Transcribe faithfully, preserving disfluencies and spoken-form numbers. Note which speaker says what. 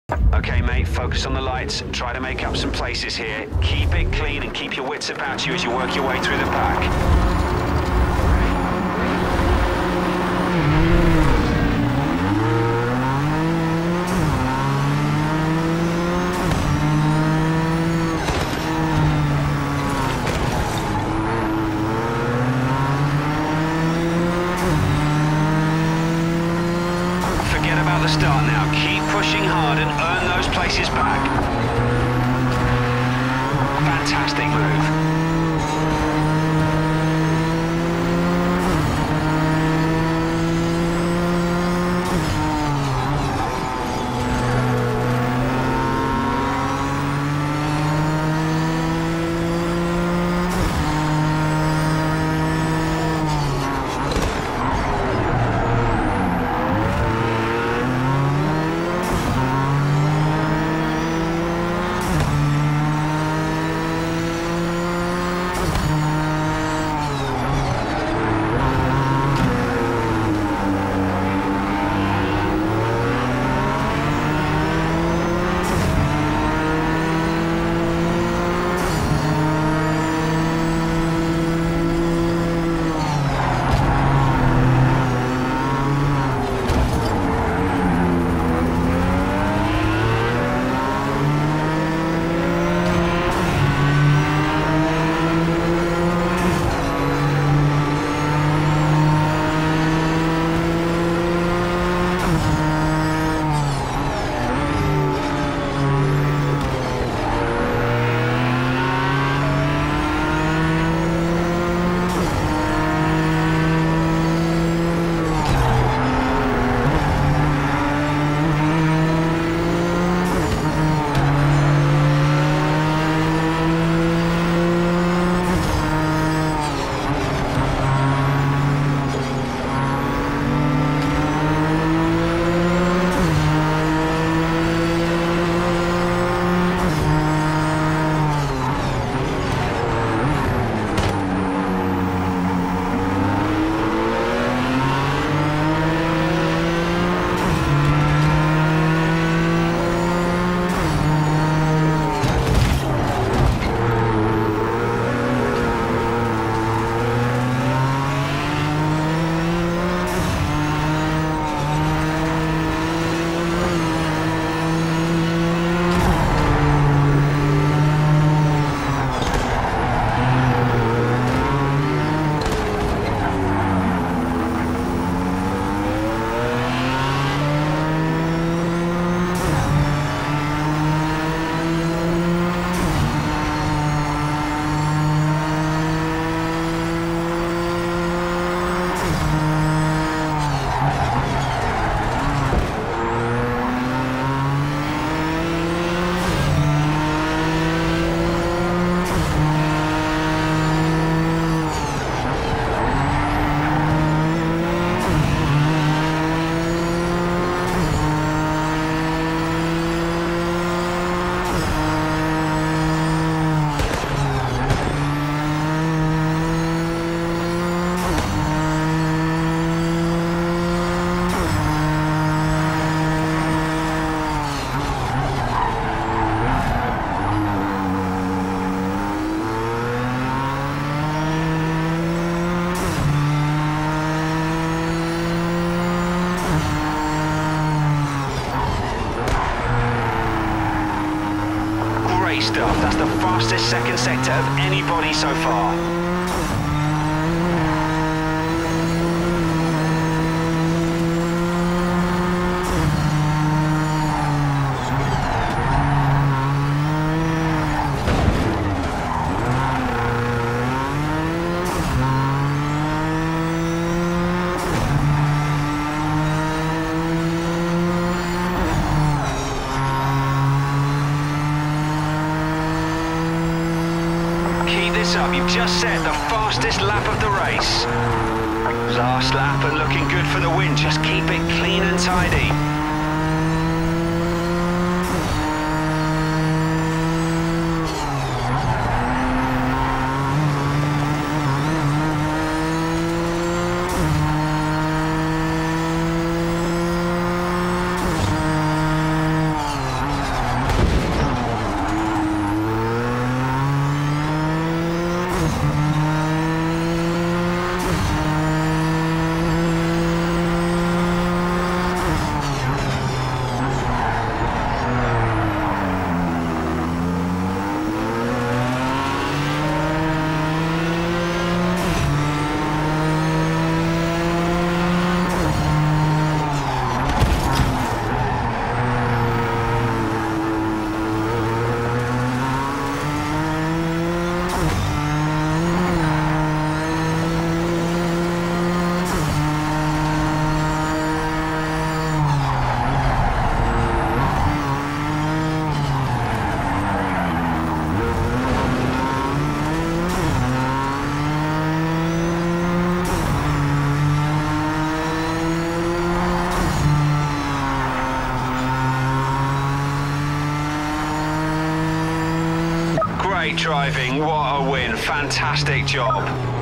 Speaker 1: Okay, mate, focus on the lights. Try to make up some places here. Keep it clean and keep your wits about you as you work your way through the pack. Start now. Keep pushing hard and earn those places back. Fantastic move. Stuff. That's the fastest second sector of anybody so far. Up, you've just set the fastest lap of the race. Last lap and looking good for the win. Just keep it clean and tidy. Great driving, what a win, fantastic job.